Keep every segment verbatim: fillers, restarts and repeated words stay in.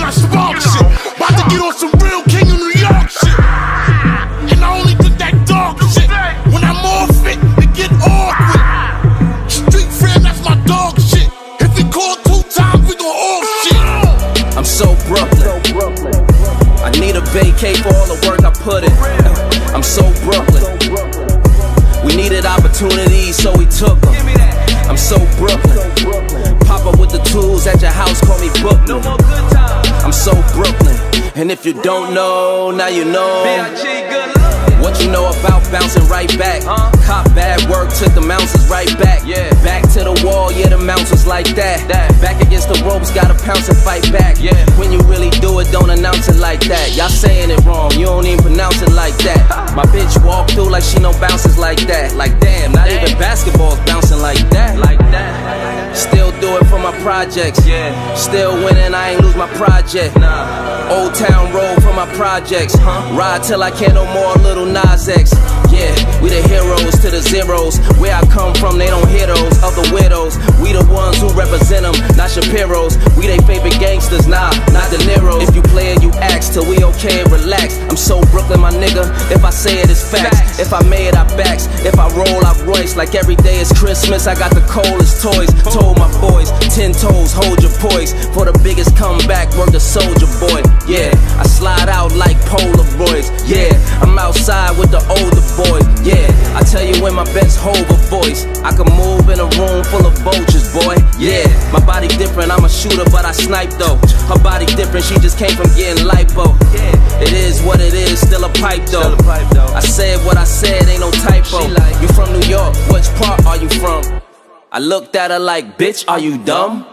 I spark shit. About to get on some real King of New York shit. And I only did that dark shit when I'm off it, it get awkward. Street fam, that's my dog shit. If we call two times, we gon' off shit. I'm so Brooklyn. I need a vacay for all the work I put in. I'm so Brooklyn. We needed opportunities, so we took them. I'm so Brooklyn. Papa with the tools at your house, call me Brooklyn. I'm so Brooklyn. And if you don't know, now you know. What you know about bouncing right back? Cop bad work, took the mounces right back. Back to the wall, yeah, the mounce was like that. Back against the ropes, gotta pounce and fight back. When you really do it, don't announce it like that. Y'all saying it wrong, you don't even pronounce it like that. My bitch walk through like she no bounces like that. Like damn, not even basketball's bouncing like that. Like that. Still do it for my projects. Still winning, I ain't lose my project. Old Town Road for my projects. Ride till I can't no more, little Nas X. Yeah, we the heroes to the zeros. Where I come from, they don't hear those other widows. We the ones who represent them, not Shapiro's. We they favorite gangsters, nah, not De Niro. If you play it, you ask till we okay, relax. I'm so Brooklyn, my nigga. If I say it, it's facts. If I made, I backs. If I roll, I Royce. Like every day is Christmas, I got the coldest toys. Told my boys, ten toes, hold your poise. For the biggest comeback, work the soldier boy. Yeah, I slide out like Polaroids. Yeah, I'm outside with the older boys. Yeah, I tell you in my best Hova voice, I can move in a room full of vultures, boy. Yeah, my body different, I'm a shooter, but I snipe though. Her body different, she just came from getting lipo. It is what it is, still a pipe though. I said what I said, ain't no typo. You from New York, which part are you from? I looked at her like, bitch, are you dumb?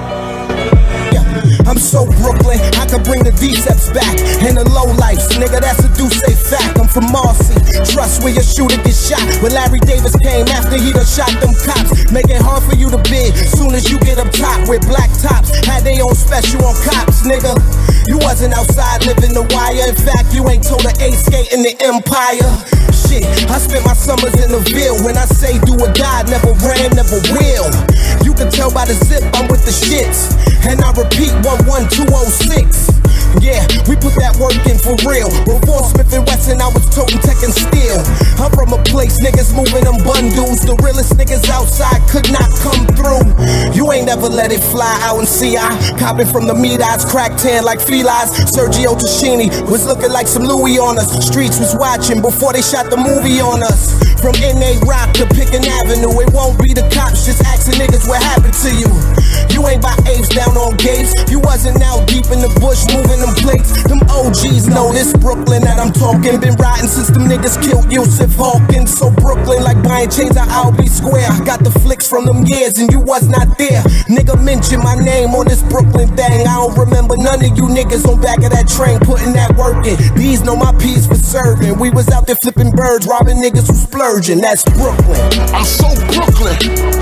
I'm so Brooklyn, I can bring the D-Steps back. And the low life, nigga, that's a do say fact. I'm from Marcy, trust where your shooter get shot. When Larry Davis came after he done shot them cops. Make it hard for you to bid, soon as you get up top. With black tops, had they own special on cops, nigga. You wasn't outside living the wire. In fact, you ain't told an ace skate in the Empire. Shit, I spent my summers in the Ville. When I say do or die, never ran, never will. You can tell by the zip, I'm with the shits. And I repeat, one one two oh six. Yeah, we put that work in for real. Before Smith and Wesson, I was toting tech and steel. I'm from a place, niggas moving them bundles. The realest niggas outside could not come through. You ain't never let it fly out in C I. Copping from the meat eyes, crack tan like felines. Sergio Tashini was looking like some Louis on us. Streets was watching before they shot the movie on us. From N A Rock to Picken Avenue, it won't be the cops just asking niggas what happened to you. You ain't by apes down on gates. You wasn't out deep in the bush moving them plates. Them O Gs know this Brooklyn that I'm talking. Been riding since them niggas killed Yusuf Hawkins. So Brooklyn like buying chains at Albee Square. Got the flicks from them years and you was not there. Nigga mention my name on this Brooklyn thing. I don't remember none of you niggas on back of that train putting that work in. These know my P's for serving. We was out there flipping birds, robbing niggas who splurging. That's Brooklyn. I'm so Brooklyn.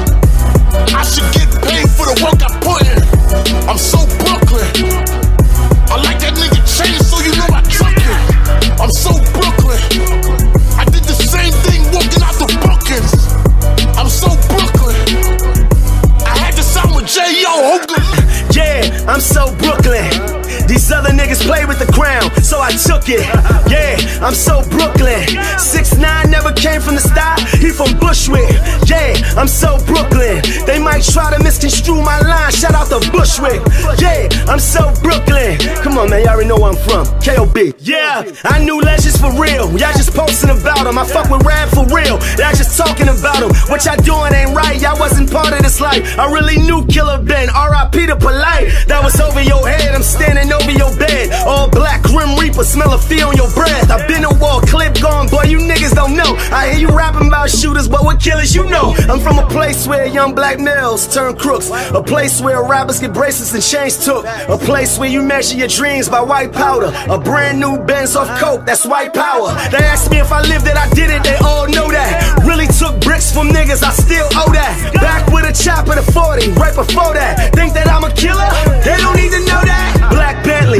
I should get paid for the work I put in. I'm so Brooklyn. I like that nigga chain, so you know I took it. I'm so Brooklyn. I did the same thing walking out the Brookings. I'm so Brooklyn. I had to sign with J O Yeah, I'm so Brooklyn. These other niggas play with the crown, so I took it. Yeah, I'm so Brooklyn. six nine never came from the style, he from Bushwick. Yeah, I'm so Brooklyn. They might try to misconstrue my line, shout out to Bushwick. Yeah, I'm so Brooklyn. Come on, man, y'all already know where I'm from. K O B. Yeah, I knew legends for real. Y'all just posting about them. I fuck with rap for real. Y'all just talking about them. What y'all doing ain't right. Y'all wasn't part of this life. I really knew Killer Ben. R I P to Polite. That was over your head. I'm standing over your bed. All black Grim Reaper, smell a fee on your breath. I've been a wall, clip gone, boy, you niggas don't know. I hear you rapping about shooters, but what killers you know? I'm from a place where young black males turn crooks. A place where rappers get bracelets and chains took. A place where you measure your dreams by white powder. A brand new Benz off coke, that's white power. They asked me if I lived it, I did it, they all know that. Really took bricks from niggas, I still owe that. Back with a chopper to forty, right before that. Think that I'm a killer? They don't need to know that. Black Bentley,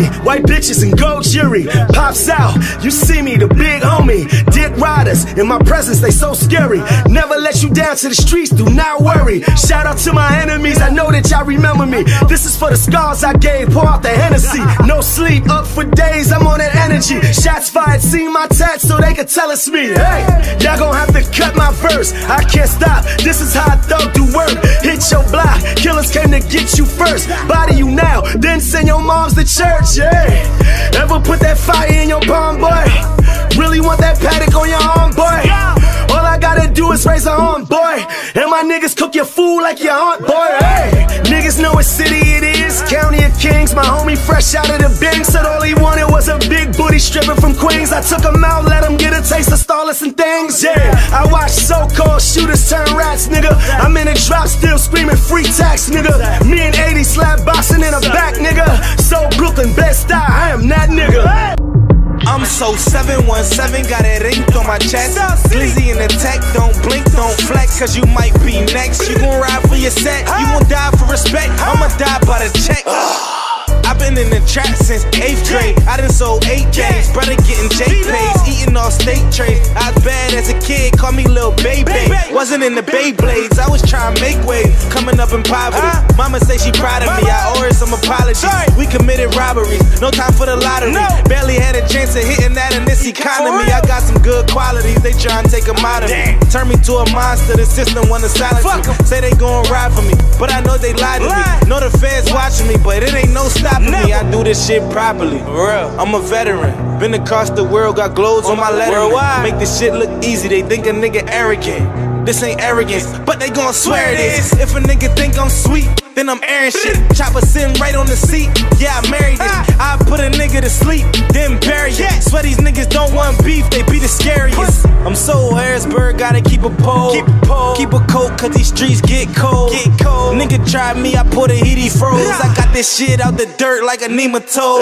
me, white bitches and gold jewelry. Pops out, you see me, the big homie. Dick riders, in my presence they so scary. Never let you down to the streets, do not worry. Shout out to my enemies, I know that y'all remember me. This is for the scars I gave, pour out the Hennessy. No sleep, up for days, I'm on that energy. Shots fired, see my tats so they can tell it's me. Hey, y'all gon' have to cut my verse, I can't stop, this is how I thug do work. Hit your block, killers came to get you first. Body you now, then send your moms to church, yeah. Ever put that fire in your palm, boy? Really want that paddock on your arm, boy? All I gotta do is raise a arm, boy. And my niggas cook your food like your aunt, boy. Hey, niggas know what city it is, County of Kings. My homie fresh out of the Bank said all he wanted was a big booty stripper from Queens. I took him out, let him get a taste of Starless and things, yeah. I watch so-called shooters turn rats, nigga. I'm in a drop still screaming free tax, nigga. Me and eighty slap boxing in the back, nigga. So Brooklyn, best style, I am that nigga. I'm so seven one seven, got it inked on my chest. Glizzy in the tech, don't blink, don't flex, cause you might be next. You gon' ride for your set, you gon' die for respect. I'ma die by the check. I've been in the trap since eighth grade. I done sold eight games, brother getting J-Pays, eating all steak trays. I was bad as a kid, call me Lil Baby. Wasn't in the Beyblades, I was trying to make way, coming up in poverty. Mama say she proud of me, I owe her some apologies. We committed robberies, no time for the lottery. Barely had a chance of hitting that in this economy. I got some good qualities, they try and take them out of me. Turn me to a monster, the system wanna silence me. Say they gon' ride for me, but I know they lied to me. Know the feds watching me, but it ain't no stopping me. I do this shit properly. I'm a veteran, been across the world, got glows on my lettering. Make this shit look easy, they think a nigga arrogant. This ain't arrogance, but they gon' swear it is. If a nigga think I'm sweet, then I'm airing shit. Chopper sitting right on the seat, yeah, I married it. I put a nigga to sleep, then bury it. Swear these niggas don't want beef, they be the scariest. I'm so Harrisburg, gotta keep a pole. Keep a pole, keep a coat, cause these streets get cold. Get cold. Nigga tried me, I put a heat, he froze. I got this shit out the dirt like a nematode.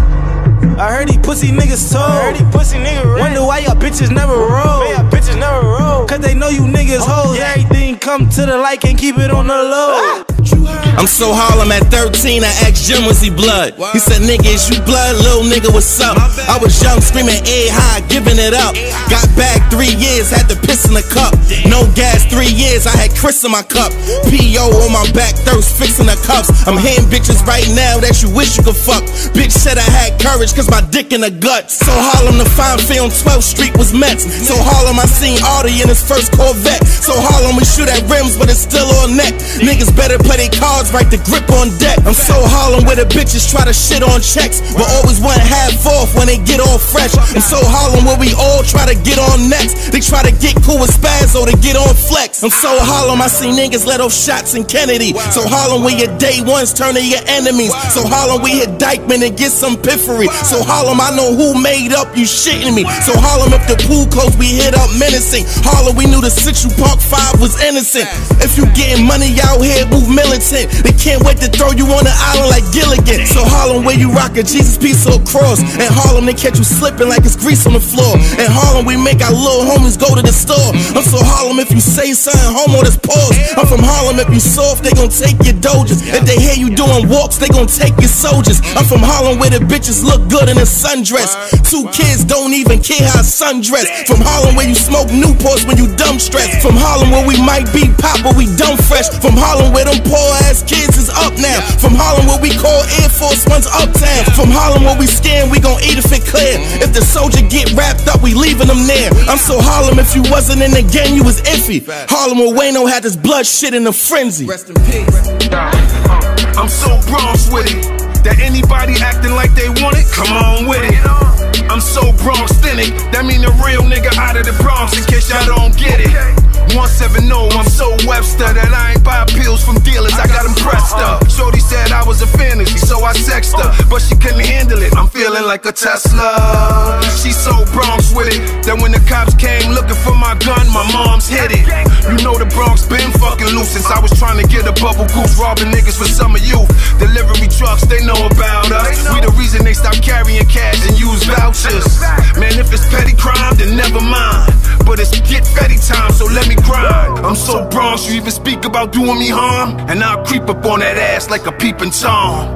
I heard these pussy niggas told. I heard these pussy niggas wonder why y'all bitches never roll. Man, y'all bitches never roll, cause they know you niggas hoes. Yeah. Everything come to the light, can't keep it on the low. I'm so Harlem at thirteen, I asked Jim, was he blood? He said, nigga, is you blood? Little nigga, what's up? I was young, screaming A high, giving it up. Got back three years, had to piss in the cup. No gas, three years, I had Chris in my cup. P O on my back, thirst, fixing the cups. I'm hitting bitches right now that you wish you could fuck. Bitch said I had courage, cause my dick in the gut. So Harlem, the fine film, twelfth Street was Mets. So Harlem, I seen Artie in his first Corvette. So Harlem, we shoot at rims, but it's still on neck. Niggas better play their cards right, the grip on deck. I'm so Harlem where the bitches try to shit on checks, but always want half off when they get all fresh. I'm so Harlem where we all try to get on next. They try to get cool with Spazzo to get on flex. I'm so Harlem, I see niggas let off shots in Kennedy. So Harlem where your day ones turn to your enemies. So Harlem we hit Dykeman and get some piffery. So Harlem I know who made up, you shitting me. So Harlem if the pool closed we hit up menacing. Harlem we knew the Central Park five was innocent. If you getting money out here, move militant. They can't wait to throw you on the island like Gilligan. So Harlem where you rock a Jesus piece or a cross. In Harlem they catch you slipping like it's grease on the floor. In Harlem we make our little homies go to the store. I'm so Harlem if you say something homo that's pause. I'm from Harlem if you soft they gon' take your dojas. If they hear you doing walks they gon' take your soldiers. I'm from Harlem where the bitches look good in a sundress. Two kids don't even care how sundress. From Harlem where you smoke Newports when you dumb stressed. From Harlem where we might be pop but we dumb fresh. From Harlem where them poor ass kids is up now. From Harlem where we call Air Force One's uptown. From Harlem where we scan we gon' eat if it clear. If the soldier get wrapped up we leaving them there. I'm so Harlem if you wasn't in the game you was iffy. Harlem where Wayno had this blood shit in a frenzy. Rest in peace. I'm so Bronx with it that anybody acting like they want it, come on with it. I'm so Bronx-tenic, that mean a real nigga out of the Bronx, in case y'all don't get it. one seventy, I'm so Webster that I ain't buy pills from dealers, I got them pressed up. Shorty said I was a fantasy, so I sexed her, but she couldn't handle it. I'm feeling like a Tesla. She's so Bronx with it that when the cops came looking for my gun, my mom's hit it. You know the Bronx been fucking loose since I was trying to get a bubble goose, robbing niggas for summer youth. Delivery trucks, they know about us. We the reason they stop carrying cash and use vouchers. Man, if it's petty crime, then never mind. But it's get fetty time, so let me grind. I'm so Bronx, you even speak about doing me harm, and I'll creep up on that ass like a peeping Tom.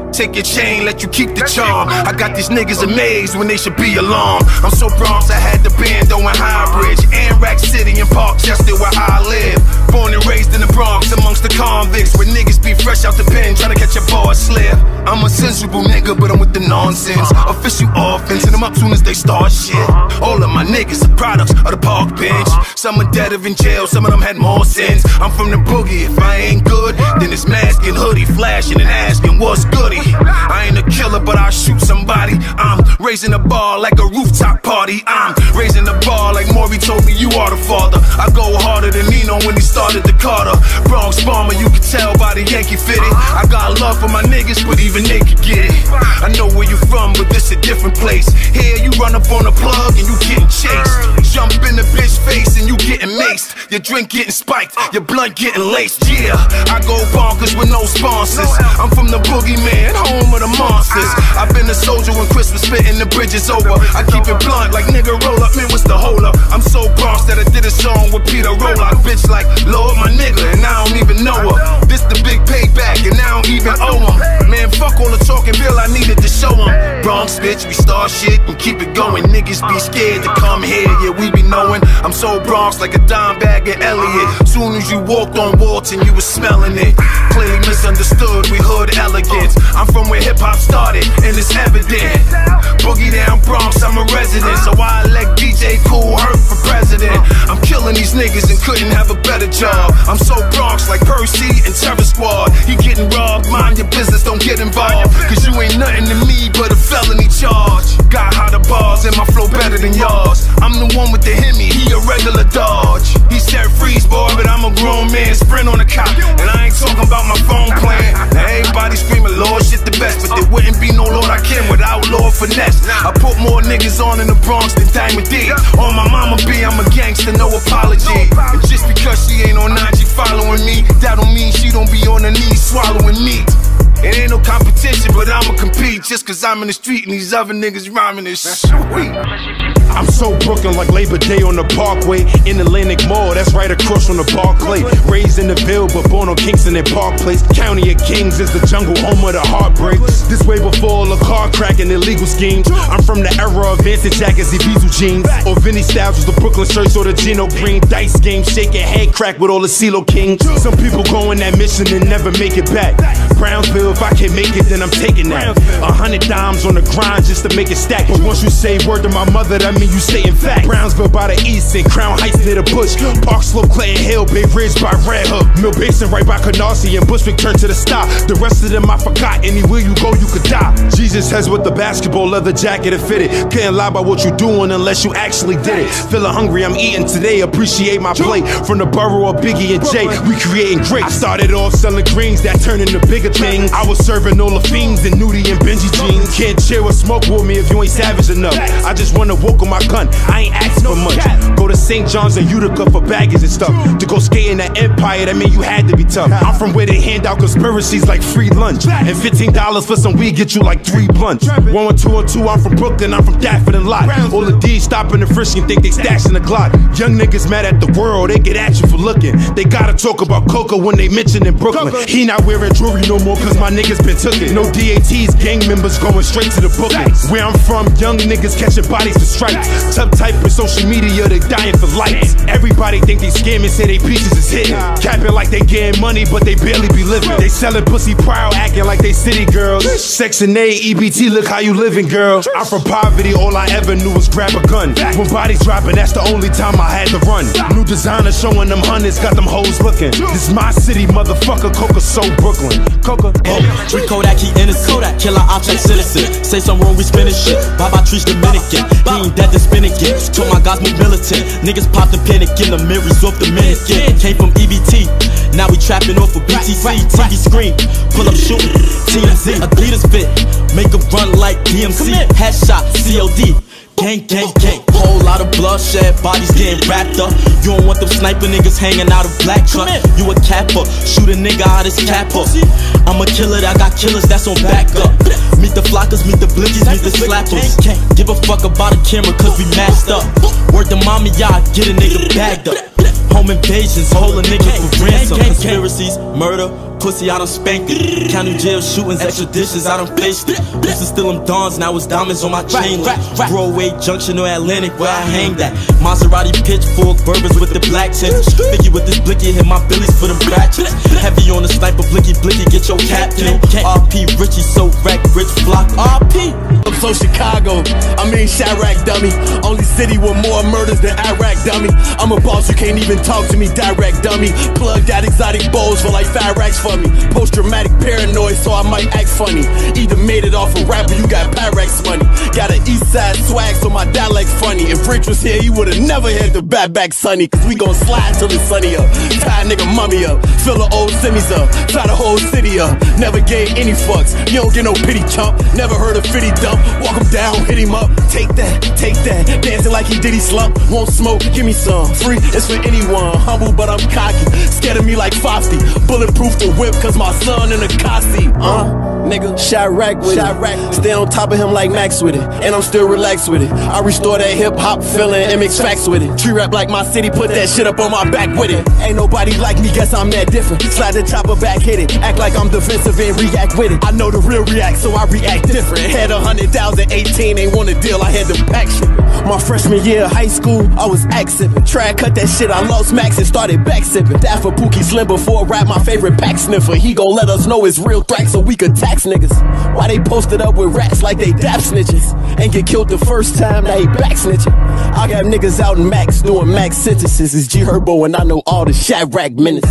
Take your chain, let you keep the charm. I got these niggas amazed when they should be alarmed. I'm so Bronx, I had the bando in Highbridge and Rack City and Parkchester where I live. Born and raised in the Bronx amongst the convicts, where niggas be fresh out the pen trying to catch a bar slip. I'm a sensible nigga, but I'm with the nonsense. Official offense, and I'm up soon as they start shit. All of my niggas are products of the park bench. Some are dead or in jail, some of them had more sins. I'm from the boogie, if I ain't good, then it's mask and hoodie, flashing and asking what's goody. I ain't a killer, but I'll shoot somebody. I'm raising the bar like a rooftop party. I'm raising the bar like Maury told me you are the father. I go harder than Nino when he started the Carter. Bronx bomber, you can tell by the Yankee fitted. I got love for my niggas, but even they can get it. I know where you from, but this a different place. Here you run up on a plug and you getting chased. Jump in the bitch face and you getting maced. Your drink getting spiked, your blunt getting laced. Yeah, I go bonkers with no sponsors. I'm from the boogeyman, home of the monsters. I've been a soldier when Chris was spitting the bridges over. I keep it blunt like nigga roll up, man, what's the hold up? I'm so Bronx that I did a song with Peter Rollock. Bitch like, Lord my nigga, and I don't even know her. This the big payback and I don't even owe him. Man, fuck all the talking, Bill, I needed to show him. Bronx bitch, we start shit and keep it going. Niggas be scared to come here, yeah, we be knowing. I'm so Bronx like a dime bag of Elliot. Soon as you walked on Walton, you was smelling it. Clearly misunderstood, we hood elegance. I'm from where hip hop started, and it's evident. Boogie down Bronx, I'm a resident, so I elect D J Kool Herc for president. I'm killing these niggas and couldn't have a better job. I'm so Bronx like Percy and Terror Squad. You getting robbed, mind your business, don't get involved. Cause you ain't nothing to me but a felony charge. Got hotter bars and my flow better than yours. I'm the one with the Hemi, he a regular Dodge. He said freeze boy, but I'm a grown man, sprint on the cop. And I ain't talking about my phone plan. Now everybody screaming Lord shit the best, but there wouldn't be no Lord I can without Lord Finesse. I put more niggas on in the Bronx than Diamond D. On my mama B, I'm a gangster, no apology. And just because she ain't on I G following me, that don't mean she don't be on her knees swallowing meat. It ain't no competition, but I'ma compete just cause I'm in the street and these other niggas rhyming is sweet. I'm so Brooklyn like Labor Day on the Parkway. In Atlantic Mall, that's right across from the Barclay. Raised in the Ville, but born on Kingston and Park Place. County of Kings is the jungle, home of the heartbreaks. This way before all the car cracking illegal schemes. I'm from the era of Vanson jackets and Diesel jeans. Or Vinny Styles was the Brooklyn shirts or the Gino Green. Dice game, shaking head crack with all the CeeLo Kings. Some people go on that mission and never make it back. Brownsville, if I can't make it, then I'm taking that. A hundred dimes on the grind just to make it stack. But once you say word to my mother, that mean you stay in fact. Brownsville by the east and Crown Heights near the Bush. Park Slope, Clayton Hill, Bay Ridge by Red Hook. Mill Basin right by Canarsie and Bushwick turn to the stop. The rest of them I forgot, anywhere you go you could die. Jesus has with the basketball leather jacket and fitted. Couldn't lie about what you doing unless you actually did it. Feeling hungry, I'm eating today, appreciate my plate. From the borough of Biggie and Jay, we creating great. I started off selling greens that turned into bigger things. I was serving all the fiends in Nudie and Benji jeans. Can't chill or smoke with me if you ain't savage enough. I just wanna walk on my gun, I ain't asking for much. Go to Saint John's and Utica for baggage and stuff. To go skating at Empire, that mean you had to be tough. I'm from where they hand out conspiracies like free lunch. And fifteen dollars for some weed get you like three blunts. One one two one two, I'm from Brooklyn, I'm from Dafford and Lot. All the D's stopping the frisk and think they stashing the Glock. Young niggas mad at the world, they get at you for looking. They gotta talk about Coca when they mention in Brooklyn. He not wearing jewelry no more cause my niggas been took it. No D A Ts, gang members going straight to the bookings. Where I'm from, young niggas catching bodies for stripes. Tub type of social media, they dying for likes. Everybody think they scamming, say they peaches is hitting. Capping like they getting money, but they barely be living. They selling pussy proud, acting like they city girls. Section A, E B T, look how you living, girl. I'm from poverty, all I ever knew was grab a gun. When bodies dropping, that's the only time I had to run. New designer showing them hundreds, got them hoes looking. This my city, motherfucker, Coca so Brooklyn. Coca, oh. Free Kodak, he innocent. Killer object citizen. Say some wrong, we spinning shit. Baba trees Dominican. He ain't dead to spin again. Told my guys move militant. Niggas pop the panic in the mirrors off the Dominican. Came from E B T. Now we trapping off of B T C. T V screen. Pull up shooting. T M Z. Adidas fit. Make them run like D M C. Headshot. C O D. Gang, gang, gang. Whole lot of bloodshed, bodies getting wrapped up. You don't want them sniper niggas hanging out of black truck. You a capper, shoot a nigga out his capper. I'm a killer, I got killers that's on backup. Meet the flockers, meet the blickies, meet the slappers. Give a fuck about a camera cause we masked up. Word to mommy, y'all get a nigga bagged up. Home invasions, hold a nigga for ransom. Conspiracies, murder, pussy, I done spanked it. County jail shootings, extraditions, I done faced it. Used to steal them dawns, now it's diamonds on my chain. Like Broadway Junction or Atlantic, where I hang that. Maserati pitchfork, Berbers with the black tips. Figgy with this blicky, hit my billies for them ratchets. Heavy on the sniper, blicky, blicky, get your cap killed. R P Richie, so wreck, rich flock, R P. I'm so Chicago, I mean Chirac, dummy. Only city with more murders than Iraq, dummy. I'm a boss, you can't even talk to me direct, dummy. Plug that exotic bowls for like five racks for me. Post-traumatic paranoid, so I might act funny. Either made it off a rapper, you got Pyrex money. Got an east side swag, so my dialect's funny. If Rich was here, he would've never had the back back sunny. Cause we gon' slide till it's sunny up. Tie a nigga mummy up, fill the old semis up, tie the whole city up. Never gave any fucks, you don't get no pity chump. Never heard a fifty dump, walk him down, hit him up. Take that, take that, dancing like he did he slump. Won't smoke, give me some, free, it's for anyone. Humble but I'm cocky, scared of me like Fofty. Bulletproof the whip cause my son in a car seat. Uh Nigga, Chirac with it. Stay on top of him like Max with it. And I'm still relaxed with it. I restore that hip hop feeling and mix facts with it. Tree rap like my city, put that shit up on my back with it. Ain't nobody like me, guess I'm that different. Slide the chopper back, hit it. Act like I'm defensive and react with it. I know the real react, so I react different. Had a hundred thousand, eighteen, ain't want a deal, I had to pack shit. My freshman year of high school, I was act sipping. Try cut that shit, I lost max and started back sipping. That for Pookie Slim before rap, my favorite pack sniffer. He gon' let us know it's real threat so we could tax niggas. Why they posted up with rats like they dap snitches? Ain't get killed the first time, now he back snitching. I got niggas out in max doing max sentences. It's G Herbo and I know all the Chirac minutes.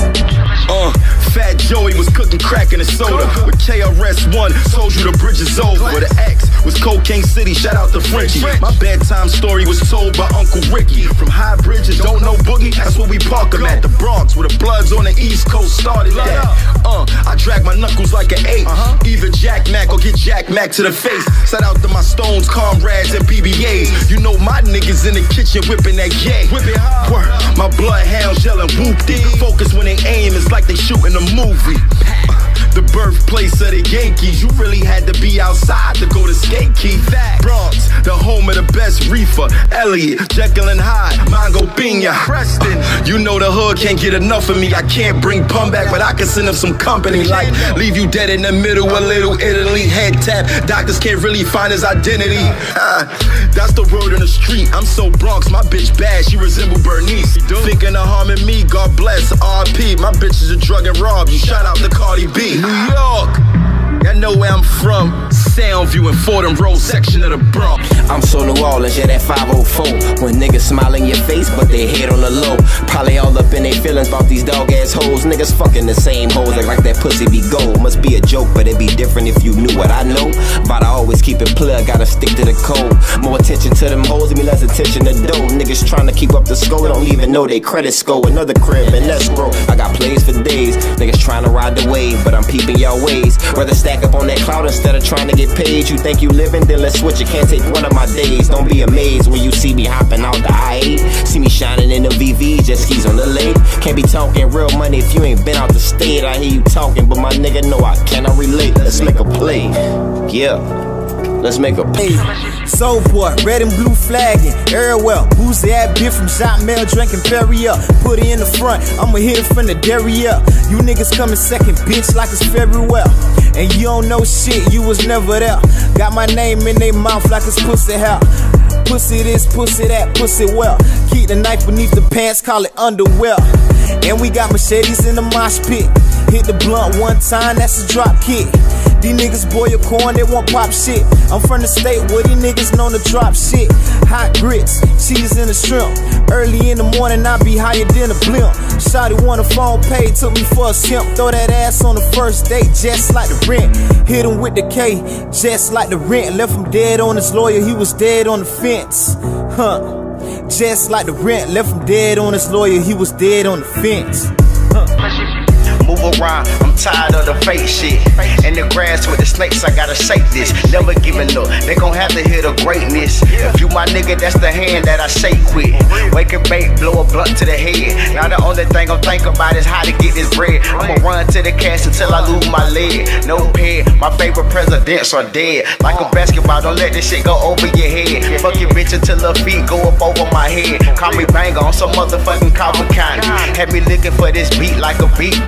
Uh, Fat Joey was cooking crack in a soda. With K R S One, told you the bridge is over. The X was Cocaine City, shout out to Frenchie. My bedtime story was told by Uncle Ricky. From High Bridge and Don't Know Boogie, that's where we park him at. The Bronx, where the Bloods on the East Coast started that. Uh, I drag my knuckles like an eight. Either Jack Mac or get Jack Mac to the face. Shout out to my Stones, comrades, and P B As. You know my niggas in the kitchen whipping that gay. Word, my bloodhounds yelling whoop-dee. Focus when they aim, it's like they shooting a movie. Uh, the birthplace of the Yankees. You really had to be outside to go to Skate Key. Bronx, the home of the best reefer. Elliot, Jekyll and Hyde, Mongo Pina. Preston, you know the hood can't get enough of me. I can't bring Pun back, but I can send him some company. Like, leave you dead in the middle of Little Italy. Head tap, doctors can't really find his identity. Uh, that's the word in the street. I'm so Bronx, my bitch bad, she resemble Bernice. Thinking of harming me, God bless, R P. My bitch is a drug and rob you. Shout out to Cardi B. New York, y'all know where I'm from. Soundview and Fordham Road section of the Bronx. I'm so New Orleans, yeah, that five oh four. When niggas smile in your face, but they head on the low. Probably all up in their feelings about these dog ass hoes. Niggas fucking the same hoes, like, like that pussy be gold. Must be a joke, but it'd be different if you knew what I know. But I always keep it plug, gotta stick to the code. More attention to them hoes, give me less attention to dough. Niggas trying to keep up the score, don't even know they credit score. Another crib and let's grow. I got plays for days, niggas trying to ride the wave, but I'm peeping y'all ways. Rather stack up on that cloud instead of trying to get paid. You think you living, then let's switch it. Can't take one of my days. Don't be amazed when you see me hopping out the I eight. See me shining in the V V, jet skis on the lake. Can't be talking real money if you ain't been out the state. I hear you talking, but my nigga know I cannot relate. Let's make a play. Yeah. Let's make a play. Soul boy, red and blue flagging, Airwell, Boozy that bitch from Shot Mail, drinking Perry up. Put it in the front, I'ma hit it from the dairy up. You niggas coming second, bitch, like it's very well. And you don't know shit, you was never there. Got my name in they mouth like it's pussy hell. Pussy this, pussy that, pussy well. Keep the knife beneath the pants, call it underwear. And we got machetes in the mosh pit. Hit the blunt one time, that's a drop kick. These niggas boil corn, they want pop shit. I'm from the state where these niggas known to drop shit. Hot grits, cheese and a shrimp. Early in the morning, I be higher than a blimp. Shawty want a phone paid, took me for a simp. Throw that ass on the first date, just like the rent. Hit him with the K, just like the rent. Left him dead on his lawyer, he was dead on the fence. Huh. Just like the rent, left him dead on his lawyer, he was dead on the fence. Huh. Move around, I'm tired of the fake shit. In the grass with the snakes, I gotta shake this. Never giving up, they gon' have to hear the greatness. If you my nigga, that's the hand that I shake with. Wake and bake, blow a blunt to the head. Now the only thing I'm thinking about is how to get this bread. I'ma run to the cash until I lose my leg. No pay, my favorite presidents are dead. Like a basketball, don't let this shit go over your head. Fuck your bitch until her feet go up over my head. Call me banger on some motherfucking Calvin County. Had me looking for this beat like a beat binder. Nigga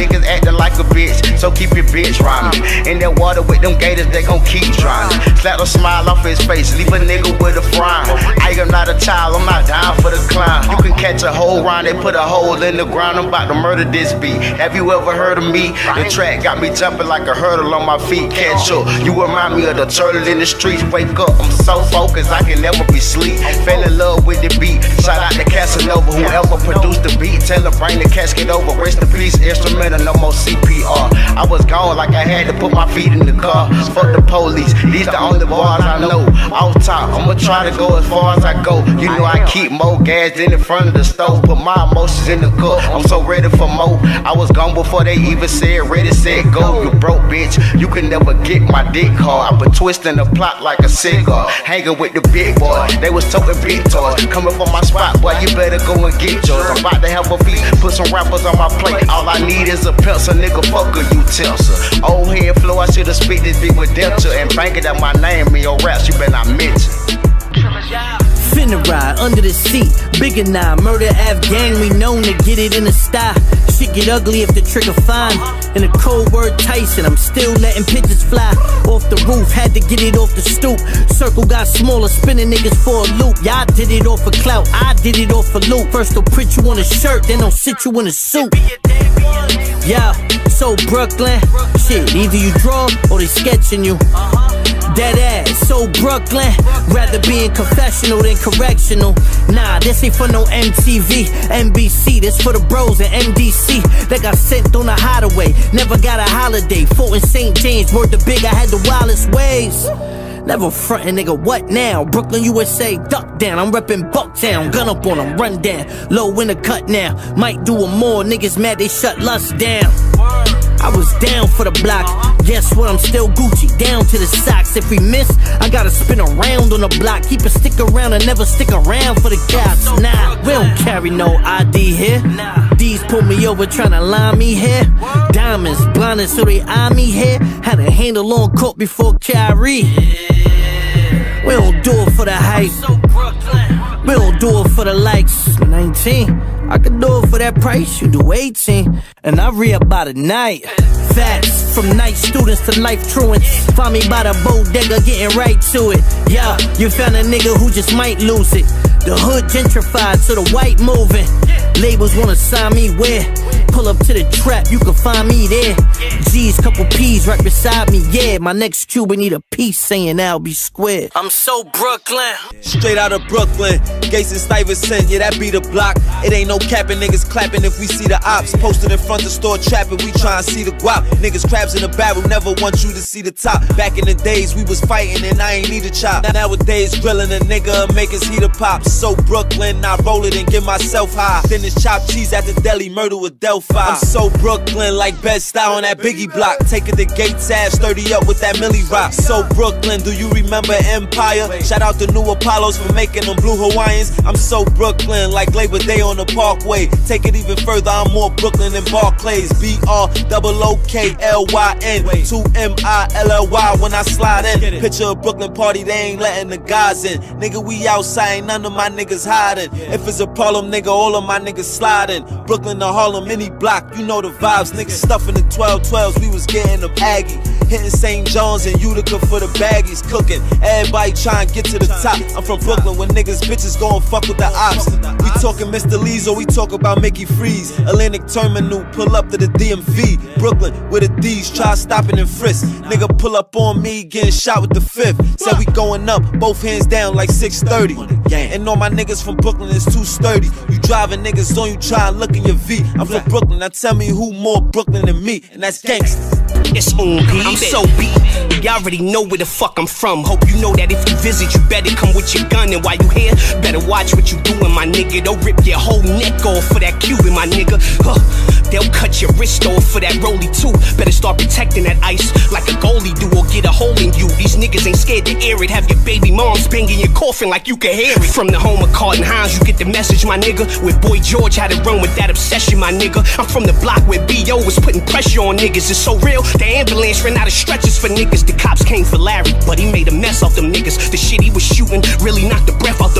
niggas acting like a bitch, so keep your bitch rhyming. In that water with them gators, they gon' keep drowning. Slap a smile off his face, leave a nigga with a frown. I am not a child, I'm not down for the clown. You can catch a whole round, they put a hole in the ground. I'm about to murder this beat. Have you ever heard of me? The track got me jumping like a hurdle on my feet. Catch up, you remind me of the turtle in the streets. Wake up, I'm so focused, I can never be sleep. Fell in love with the beat. Shout out to Casanova, whoever produced the beat. Tell her bring the casket over. Rest in peace, instrumental, no more C P R. I was gone like I had to put my feet in the car. Fuck the police, these the only bars I know. Off top, I'ma try to go as far as I go. You know I keep more gas than in front of the stove. Put my emotions in the cup, I'm so ready for more. I was gone before they even said ready, said go. You broke bitch, you can never get my dick hard. I put twist in the plot like a cigar. Hanging with the big boy, they was toting big toys. Coming from my spot, boy, you better go and get yours. I'm about to have a beat, put some rappers on my plate. All I need is a pencil, nigga, fuck a utensil. Old head flow, I should've spit this beat with Delta and bang it out my name in your raps, you better not mention. Finna ride under the seat, bigger now, murder Av gang, we known to get it in the style. Shit get ugly if the trigger fine. In a cold word Tyson, I'm still letting pitches fly. Off the roof, had to get it off the stoop. Circle got smaller, spinning niggas for a loop. Y'all did it off a clout, I did it off a loop. First they'll print you on a shirt, then they'll sit you in a suit. Yeah, so Brooklyn, shit, either you draw or they sketching you. Dead ass, so Brooklyn, rather be in confessional than correctional. Nah, this ain't for no M T V, N B C, this for the bros and M D C. They got sent on a hideaway, never got a holiday. Fort in Saint James, word the big, I had the wildest waves. Never frontin', nigga, what now? Brooklyn, U S A, duck down. I'm reppin' Bucktown, gun up on them, run down. Low in the cut now, might do a more. Niggas mad they shut Lust down. I was down for the block. Guess what? I'm still Gucci, down to the socks. If we miss, I gotta spin around on the block. Keep a stick around and never stick around for the cops. Nah, we don't carry no I D here. D's pull me over tryna line me here. Diamonds blinded so they eye me here. Had a handle on court before Kyrie. We don't do it for the hype. We don't do it for the likes. nineteen, I could do it for that price. You do eighteen, and I re-up by the night. Facts, from night students to life truants. Find me by the bodega, getting right to it. Yeah, you found a nigga who just might lose it. The hood gentrified, so the white moving. Labels wanna sign me where? Pull up to the trap, you can find me there. G's, couple P's right beside me, yeah. My next Cuban need a piece saying I'll be squared. I'm so Brooklyn. Straight out of Brooklyn, Gates and Stuyvesant, yeah, that be the block. It ain't no capping, niggas clapping if we see the ops. Posted in front of the store trapping, we tryna see the guap. Niggas crabs in the barrel, never want you to see the top. Back in the days, we was fighting and I ain't need a chop. Nowadays, grilling a nigga and make his heater pop. So Brooklyn, I roll it and get myself high. Then it's chopped cheese at the deli, murder with Delphi. I'm so Brooklyn, like Bed-Stuy on that Biggie block. Taking the Gates ass, sturdy up with that Millie rock. So Brooklyn, do you remember Empire? Shout out to New Apollos for making them blue Hawaiians. I'm so Brooklyn, like Labor Day on the Parkway. Take it even further, I'm more Brooklyn than Barclays. B R O O K L Y N, two M I L L Y when I slide in. Picture a Brooklyn party, they ain't letting the guys in. Nigga, we outside, ain't none of my niggas hiding. If it's a problem, nigga, all of my niggas sliding. Brooklyn to Harlem, any block, you know the vibes. Niggas stuffing the twelve twelves, we was getting them Aggie. Hitting Saint John's and Utica for the baggies. Cooking, everybody trying to get to the top. I'm from Brooklyn when niggas bitches gon' fuck with the ops. We talking Mister Lee's or we talk about Mickey Freeze. Atlantic Terminal, pull up to the D M V. Brooklyn with the D's, try stopping and frisk. Nigga pull up on me, getting shot with the fifth. Said we going up, both hands down like six thirty. And all my niggas from Brooklyn is too sturdy. You driving niggas on you, try and look in your V. I'm from Brooklyn, now tell me who more Brooklyn than me, and that's gangsta. It's on P, I'm so beat. You already know where the fuck I'm from. Hope you know that if you visit, you better come with your gun. And while you here, better watch what you doing, my nigga. They'll rip your whole neck off for that Cuban, my nigga. Huh. They'll cut your wrist off for that rollie too. Better start protecting that ice like a goalie do, or get a hole in you. These niggas ain't scared to air it. Have your baby moms banging your coffin like you can hear it. From the home of Carlton Hines, you get the message, my nigga. Where Boy George had to run with that obsession, my nigga. I'm from the block where B O was putting pressure on niggas. It's so real, the ambulance ran out of stretchers for niggas. The cops came for Larry, but he made a mess of them niggas. The shit he was shooting really knocked the breath out them niggas.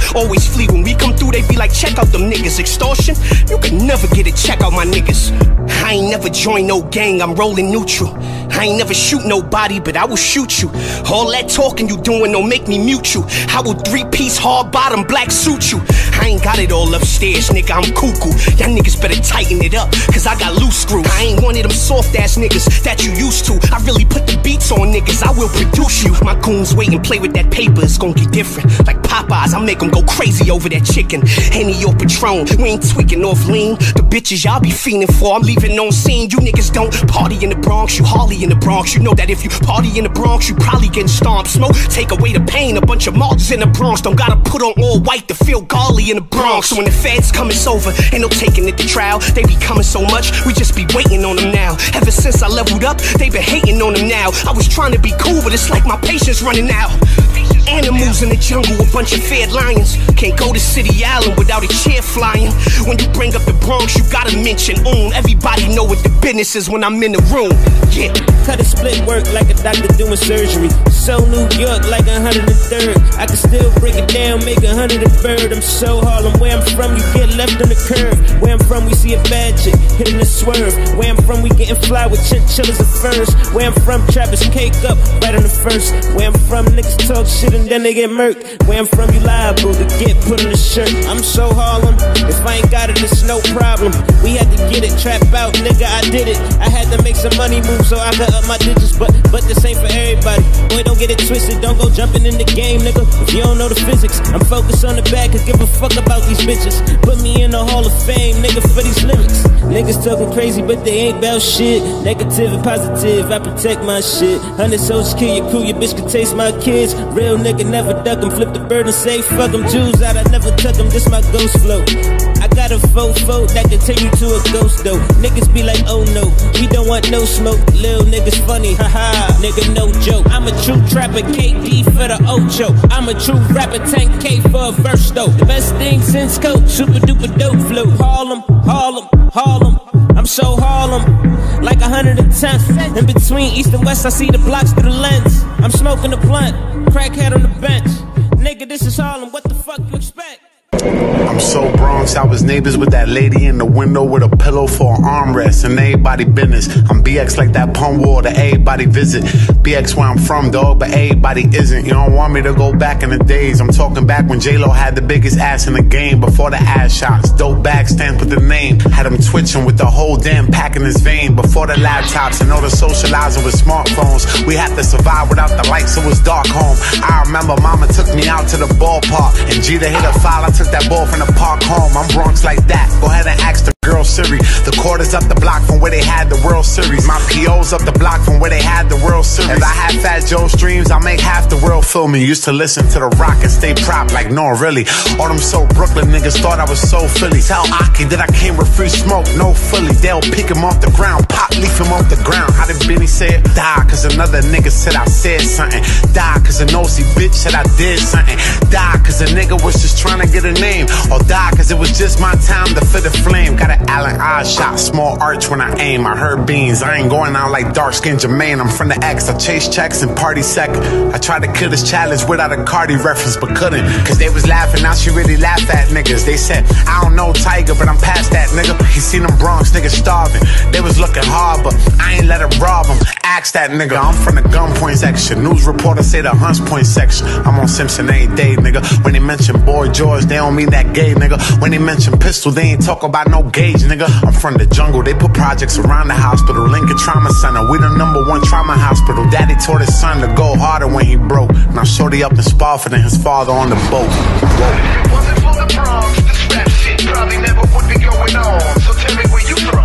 always flee. When we come through, they be like, check out them niggas. Extortion? You can never get it, check out my niggas. I ain't never joined no gang, I'm rolling neutral. I ain't never shoot nobody, but I will shoot you. All that talking you doing don't make me mute you. I will three-piece, hard-bottom, black suit you. I ain't got it all upstairs, nigga, I'm cuckoo. Y'all niggas better tighten it up, cause I got loose screws. I ain't one of them soft-ass niggas that you used to. I really put the beats on niggas, I will produce you. My goons wait and play with that paper, it's gon' get different. Like Popeyes, I make them go crazy over that chicken. Henny or Patron, we ain't tweaking off lean. The bitches y'all be fiending for, I'm leaving on scene. You niggas don't party in the Bronx, you hardly in the Bronx. You know that if you party in the Bronx, you probably getting stomped. Smoke, take away the pain, a bunch of marks in the Bronx. Don't gotta put on all white to feel golly in the Bronx. So when the feds come, it's over, ain't no taking it to trial. They be coming so much, we just be waiting on them now. Ever since I leveled up, they been hating on them now. I was trying to be cool, but it's like my patience running out. Animals in the jungle, a bunch of fed lions. Can't go to City Island without a chair flying. When you bring up the Bronx, you gotta mention um. Everybody know what the business is when I'm in the room. Yeah. Cut a split work like a doctor doing surgery. So New York like one hundred third. I can still break it down, make a hundred a bird. I'm so Harlem, where I'm from, you get left on the curve. Where I'm from, we see a bad chick hitting a swerve. Where I'm from, we getting fly with chinchillas at first. Where I'm from, trappers cake up right on the first. Where I'm from, niggas talk shit and then they get murked. Where I'm from, you liable to get put on the shirt. I'm so Harlem, if I ain't got it, it's no problem. We had to get it, trap out, nigga, I did it. I had to make some money move so I could up my digits, but but this ain't for everybody. Boy, don't get it twisted, don't go jumping in the game, nigga. If you don't know the physics, I'm focused on the bag, cause give a fuck about these bitches. Put me in the Hall of Fame, nigga, for these lyrics. Niggas talking crazy, but they ain't about shit. Negative and positive, I protect my shit. Hundred soldiers kill your crew, your bitch can taste my kids. Real nigga never duck 'em, flip the bird and say fuck 'em. Jews out, I never tuck 'em, this my ghost flow. I got a fofo that can take you to a ghost though. Niggas be like, oh no, we don't want no smoke. Lil niggas funny, haha, nigga no joke. I'm a true trapper, K D for the Ocho. I'm a true rapper, ten K for a verse though. The best thing since Coke, super duper dope flow. Harlem, Harlem, Harlem, I'm so Harlem, like a hundred and ten. In between east and west, I see the blocks through the lens. I'm smoking a blunt, crackhead on the bench. Nigga, this is Harlem, what the fuck you expect? I'm so Bronx, I was neighbors with that lady in the window with a pillow for an armrest and everybody business. I'm B X like that pump war that everybody visit. B X where I'm from, dog, but everybody isn't. You don't want me to go back in the days. I'm talking back when J-Lo had the biggest ass in the game before the ass shots. Dope bag stamped with the name. Had him twitching with the whole damn pack in his vein. Before the laptops and all the socializing with smartphones. We had to survive without the lights, it was dark home. I remember mama took me out to the ballpark and Jeter hit a foul, I took that ball from the park home. I'm Bronx like that. Go ahead and ask the girl Siri. The court is up the block from where they had the World Series. My P O's up the block from where they had the World Series. If I had Fat Joe streams, I'll make half the world feel me. Used to listen to the rock and stay prop like no really. All them so Brooklyn niggas thought I was so Philly. Tell Aki that I came with free smoke, no Philly. They'll pick him off the ground, pop leaf him off the ground. How did Benny say it? Die cause another nigga said I said something. Die cause a nosy bitch said I did something. Die cause a nigga was just trying to get a name. Or die cause it was just my time to fit a flame. Got an Allen eye shot, small arch when I aim. I heard beans, I ain't going out like dark skinned Jermaine. I'm from the X, I chase checks and party second. I tried to kill this challenge without a Cardi reference but couldn't. Cause they was laughing, now she really laugh at niggas. They said, I don't know Tiger but I'm past that nigga. He seen them Bronx niggas starving. They was looking hard but I ain't let it rob them. Ask that nigga, I'm from the gunpoint section. News reporter say the Hunts Point section. I'm on Simpson every day nigga. When they mention Boy George they don't mean that gay nigga. When they mention pistol, they ain't talk about no gauge, nigga. I'm from the jungle, they put projects around the hospital. Lincoln Trauma Center, we the number one trauma hospital. Daddy taught his son to go harder when he broke. Now shorty up in Spofford and his father on the boat. Whoa. If it wasn't for the Bronx, this rap shit probably never would be going on. So tell me where you from.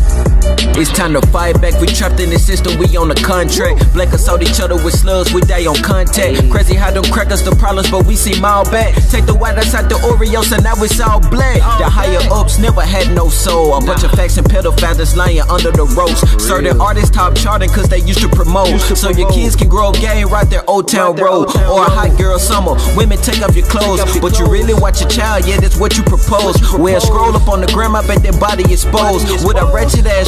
It's time to fight back, we trapped in the system, we on the contract. Black assault each other with slugs, we die on contact. Crazy how them crackers the problems, but we see mild back. Take the white outside the Oreos and now it's all black. The higher ups never had no soul. A bunch of facts and pedophiles that's lying under the ropes. Certain artists top charting cause they used to promote. So your kids can grow gay right there Old Town Road. Or a hot girl summer, women take off your clothes. But you really watch your child, yeah that's what you propose. Where scroll up on the gram, I bet their body exposed. With a wretched ass friends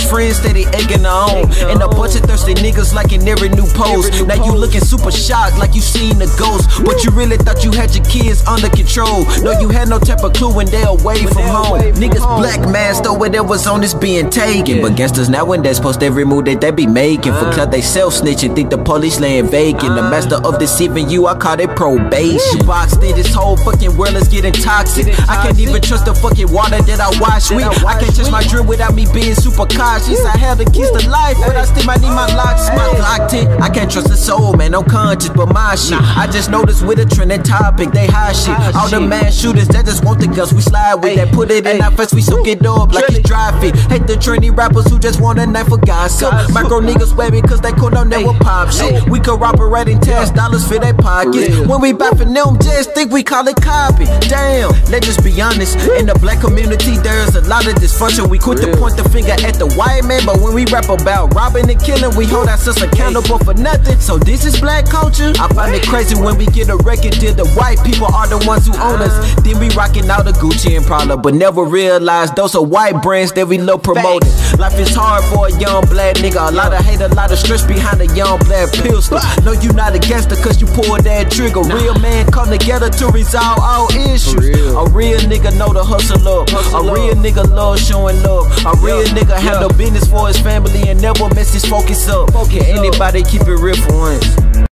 steady egging her on. And a bunch of thirsty niggas like in every new pose. Now you looking super shocked like you seen a ghost, but you really thought you had your kids under control. No, you had no type of clue when they away from home. Niggas black masked though whatever was on is being taken, but gangsters nowadays post every move that they be making. For clout they self snitching, think the police laying vacant. The master of deceiving you, I call it probation. Boxed in, this whole fucking world is getting toxic. I can't even trust the fucking water that I wash with. I can't touch my drill without me being super cautious. I have the keys to life, but I still might need my locks. My Glock ten, I can't trust the soul, man, I'm conscious, but my shit. I just noticed with a trending topic, they high shit. All the mass shooters that just want the guns, we slide with that. Put it in our face, we soak it up like it's dry fit. Hate the trendy rappers who just want a knife for gossip. Micro niggas baby, cause they could not never pop shit. We corroborate and test dollars for their pockets. When we bopping them, just think we call it copy. Damn, let's just be honest. In the black community, there's a lot of dysfunction. We quit to point the finger at the white man, but when we rap about robbing and killing, we hold ourselves accountable for nothing. So this is black culture. I find it crazy when we get a record deal, the white people are the ones who own us. Then we rocking out the Gucci and Prada, but never realize those are white brands that we love promoting. Life is hard for a young black nigga. A lot of hate, a lot of stress behind a young black pistol. No, you not a gangster cause you pulled that trigger. Real man come together to resolve all issues. A real nigga know the hustle up. A real nigga love showing love. A real nigga handle business for his family and never mess his focus up. Can anybody keep it real for once?